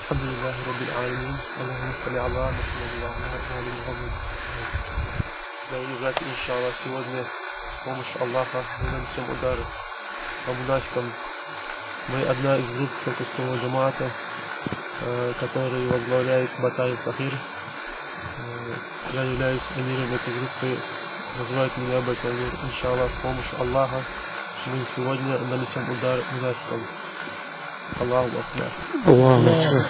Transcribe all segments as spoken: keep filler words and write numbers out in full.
Альхамдулиллахи Раббил Аламин. Аллахумма салли аля Мухаммад ва аля али Мухаммад. Дорогие братья, иншаллах, сегодня с помощью Аллаха мы нанесем удар по мунафикам. Мы одна из групп шелковского джамаата, который возглавляет Батай Фахир. Я являюсь эмиром этой группы, называют меня Байсамир. Иншаллах, с помощью Аллаха мы сегодня нанесем удар мунафикам. Аллаху Акбар. Аллаху Акбар.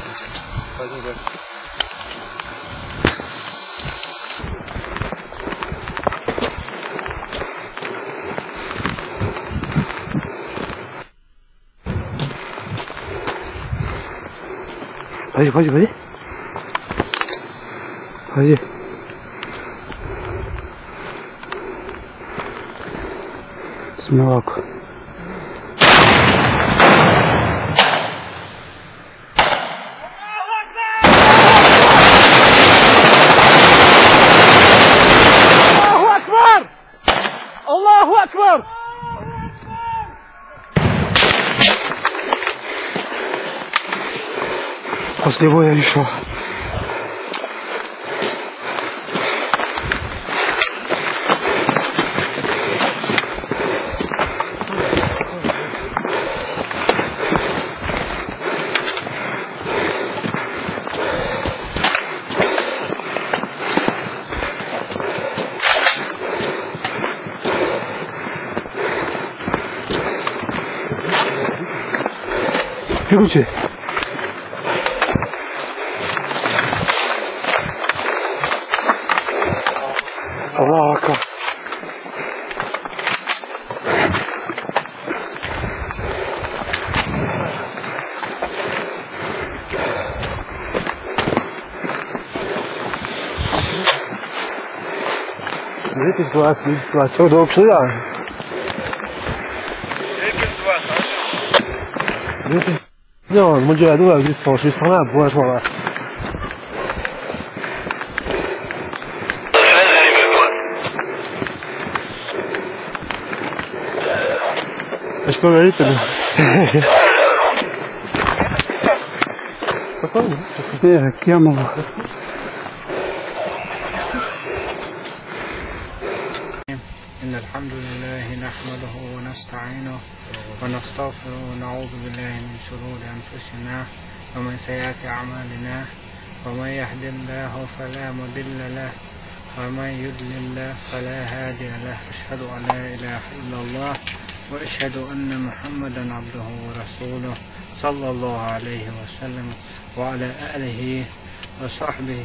Пойди, пойди, пойди. Пойди. Смелок. Аллаху Акбар! После боя решил. Бегите. Аллаху Акбар. Видите, ситуация, видите, ситуация. Все, долго шли, а? Видите? Non, mon Dieu, nous, on juste pour juste là, pour être là. Je peux aller, t'as dit. Спокойно, спокойно. Кему? إن الحمد لله نحمده ونستعينه ونستغفره ونعوذ بالله من شرور أنفسنا ومن سيئات أعمالنا ومن يهد الله فلا مضل له ومن يضلل فلا هادي له أشهد أن لا إله إلا الله وأشهد أن محمدا عبده ورسوله صلى الله عليه وسلم وعلى آله وصحبه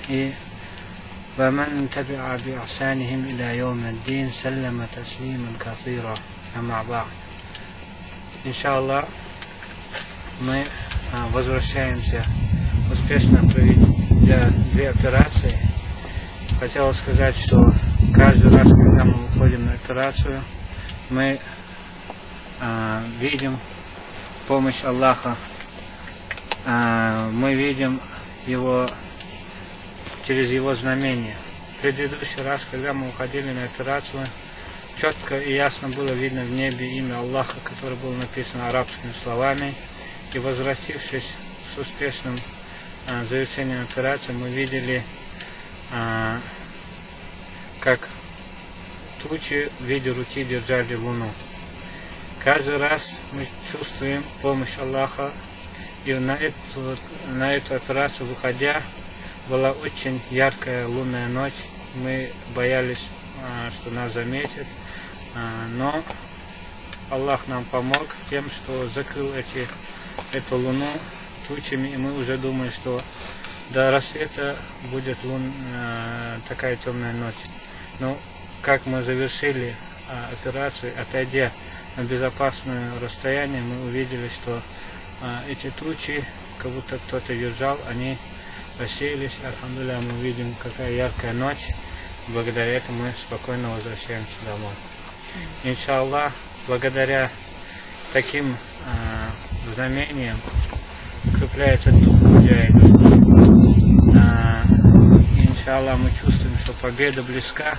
ومن تبع بإحسانهم إلى يوم الدين سلم تسليما كثيرا. أما بعد. Иншаллах, мы а, возвращаемся, успешно проведя две операции. Хотел сказать, что каждый раз, когда мы выходим на операцию, мы а, видим помощь Аллаха, а, мы видим его через его знамения. В предыдущий раз, когда мы уходили на операцию, четко и ясно было видно в небе имя Аллаха, которое было написано арабскими словами. И возвратившись с успешным а, завершением операции, мы видели, а, как тучи в виде руки держали луну. Каждый раз мы чувствуем помощь Аллаха. И на эту, на эту операцию, выходя, была очень яркая лунная ночь. Мы боялись, а, что нас заметят. Но Аллах нам помог тем, что закрыл эти, эту луну тучами, и мы уже думаем, что до рассвета будет лун, э, такая темная ночь. Но как мы завершили э, операцию, отойдя на безопасное расстояние, мы увидели, что э, эти тучи, как будто кто-то держал, они рассеялись. Альхамдулилля, мы видим, какая яркая ночь. Благодаря этому мы спокойно возвращаемся домой. Иншаллах, благодаря таким э, знамениям укрепляется дух муджахидов. Э, иншаллах, мы чувствуем, что победа близка.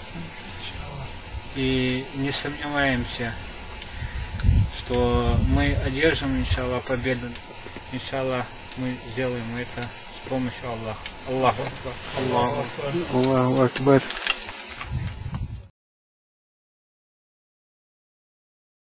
И не сомневаемся, что мы одержим, иншаллах, победу. Иншаллах, мы сделаем это с помощью Аллаха. Аллаху Акбар. Аллаху Акбар. Аллаху Акбар.